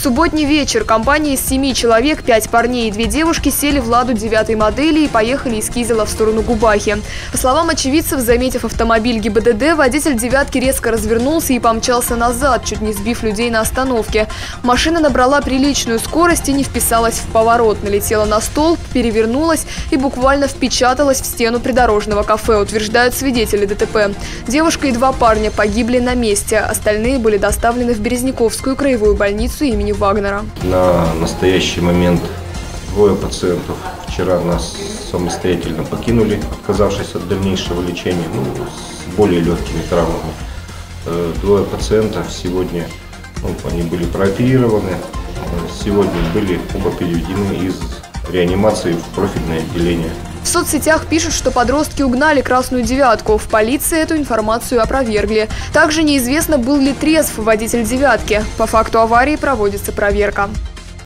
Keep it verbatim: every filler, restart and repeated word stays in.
субботний вечер компания из семи человек, пять парней и две девушки сели в «Ладу» девятой модели и поехали из Кизела в сторону Губахи. По словам очевидцев, заметив автомобиль ГИБДД, водитель «девятки» резко развернулся и помчался назад, чуть не сбив людей на остановке. Машина набрала приличную скорость и не вписалась в поворот, налетела на столб, перевернулась и буквально впечаталась в стену придорожного кафе, утверждают свидетели ДТП. Девушка и два парня погибли на месте, остальные были доставлены в Березняковскую краевую больницу имени Вагнера. На настоящий момент двое пациентов вчера нас самостоятельно покинули, отказавшись от дальнейшего лечения, ну, с более легкими травмами. Двое пациентов сегодня, ну, они были прооперированы, сегодня были оба переведены из реанимации в профильное отделение. В соцсетях пишут, что подростки угнали красную девятку. В полиции эту информацию опровергли. Также неизвестно, был ли трезв водитель девятки. По факту аварии проводится проверка.